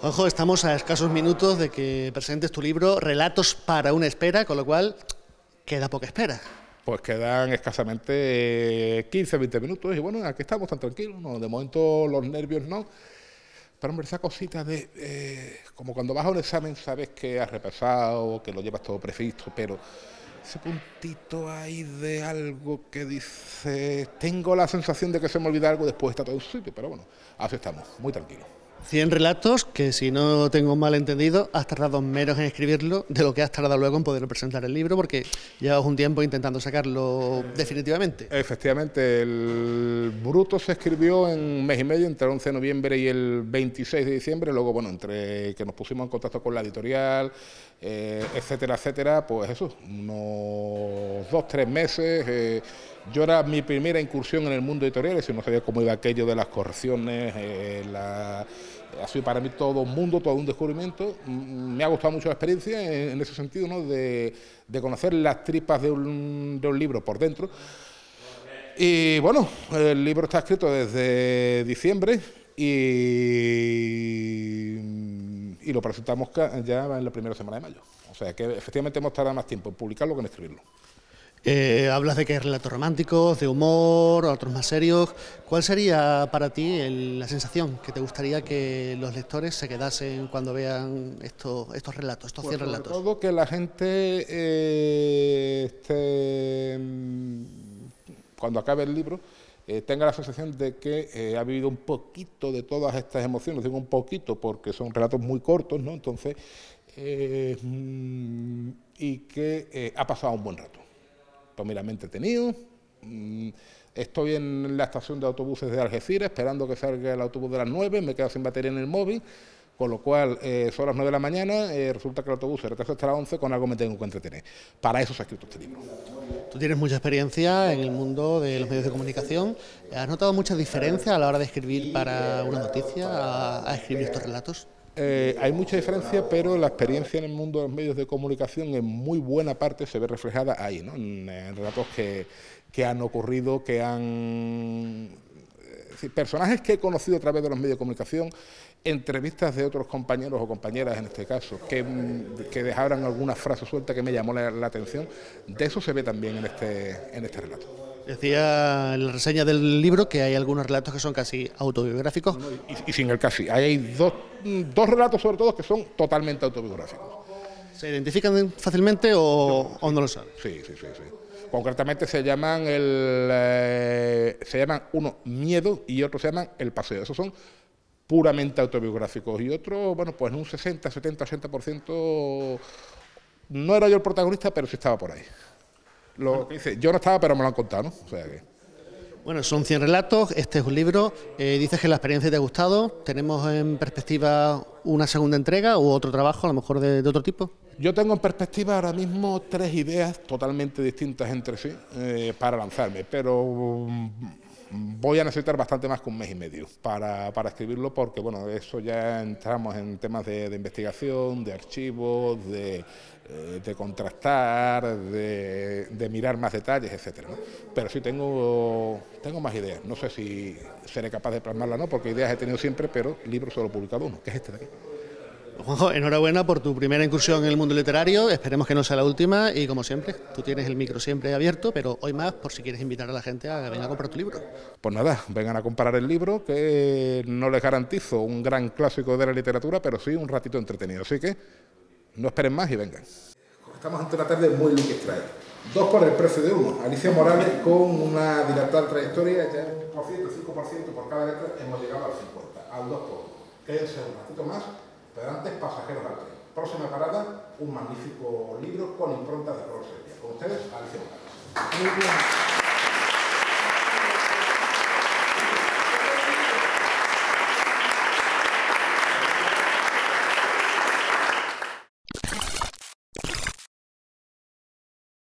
Juanjo, estamos a escasos minutos de que presentes tu libro Relatos para una espera, con lo cual queda poca espera. Pues quedan escasamente 15-20 minutos y bueno, aquí estamos tan tranquilos, ¿no? De momento los nervios no, pero hombre, esa cosita de, como cuando vas a un examen sabes que has repasado, que lo llevas todo previsto, pero ese puntito ahí de algo que dice, tengo la sensación de que se me olvida algo, después está todo en su sitio, pero bueno, así estamos, muy tranquilos. 100 relatos que, si no tengo mal entendido, has tardado menos en escribirlo de lo que has tardado luego en poder presentar el libro, porque llevas un tiempo intentando sacarlo definitivamente. Efectivamente, el Bruto se escribió en un mes y medio, entre el 11 de noviembre y el 26 de diciembre, luego, bueno, entre que nos pusimos en contacto con la editorial, etcétera, etcétera, pues eso, unos 2-3 meses. Yo era mi primera incursión en el mundo editorial, si no sabía cómo iba aquello de las correcciones, ha sido para mí todo un mundo, todo un descubrimiento. Me ha gustado mucho la experiencia en ese sentido, ¿no? de conocer las tripas de un libro por dentro. Y bueno, el libro está escrito desde diciembre y lo presentamos ya en la primera semana de mayo. O sea que efectivamente hemos tardado más tiempo en publicarlo que en escribirlo. Hablas de que hay relatos románticos, de humor, otros más serios. ¿Cuál sería para ti la sensación que te gustaría que los lectores se quedasen cuando vean estos relatos, estos 100 relatos? Sobre todo que la gente cuando acabe el libro tenga la sensación de que ha vivido un poquito de todas estas emociones, digo un poquito porque son relatos muy cortos, ¿no? Entonces, y que ha pasado un buen rato. Pues mira, me he entretenido, estoy en la estación de autobuses de Algeciras esperando que salga el autobús de las 9, me quedo sin batería en el móvil, con lo cual son las 9 de la mañana, resulta que el autobús se retrasa hasta las 11, con algo me tengo que entretener. Para eso se ha escrito este libro. Tú tienes mucha experiencia en el mundo de los medios de comunicación. ¿Has notado mucha diferencia a la hora de escribir para una noticia, a escribir estos relatos? Hay mucha diferencia, pero la experiencia en el mundo de los medios de comunicación en muy buena parte se ve reflejada ahí, ¿no? En relatos que han ocurrido, que han... personajes que he conocido a través de los medios de comunicación, entrevistas de otros compañeros o compañeras en este caso, que dejaran alguna frase suelta que me llamó la atención, de eso se ve también en este relato. Decía en la reseña del libro que hay algunos relatos que son casi autobiográficos. Y sin el casi. Hay dos relatos sobre todo que son totalmente autobiográficos. ¿Se identifican fácilmente o no lo saben? Sí. Concretamente se llaman uno Miedo y otro se llaman El Paseo. Esos son puramente autobiográficos. Y otro, bueno, pues en un 60, 70, 80% no era yo el protagonista, pero sí estaba por ahí. Lo que dice, yo no estaba, pero me lo han contado, ¿no? O sea que... Bueno, son 100 relatos, este es un libro, dices que la experiencia te ha gustado, ¿tenemos en perspectiva una segunda entrega u otro trabajo, a lo mejor de otro tipo? Yo tengo en perspectiva ahora mismo 3 ideas totalmente distintas entre sí para lanzarme, pero voy a necesitar bastante más que un mes y medio para escribirlo, porque bueno, eso ya entramos en temas de investigación, de archivos, de contrastar, de mirar más detalles, etcétera, ¿no? Pero sí tengo más ideas. No sé si seré capaz de plasmarla o no, porque ideas he tenido siempre, pero libro solo he publicado uno, que es este de aquí. Juanjo, enhorabuena por tu primera incursión en el mundo literario, esperemos que no sea la última y como siempre, tú tienes el micro siempre abierto, pero hoy más por si quieres invitar a la gente a que venga a comprar tu libro. Pues nada, vengan a comprar el libro, que no les garantizo un gran clásico de la literatura, pero sí un ratito entretenido, así que no esperen más y vengan. Estamos ante una tarde muy Lucky Strike. 2 por el precio de 1. Alicia Morales con una dilatada trayectoria, ya 1%, 5% por cada letra, hemos llegado al 50, al 2 por 1. Quédense un ratito más. Pero antes, pasajeros al tren. Próxima parada, un magnífico libro con impronta de Roselia. Con ustedes, Alicia Morales. Muy bien.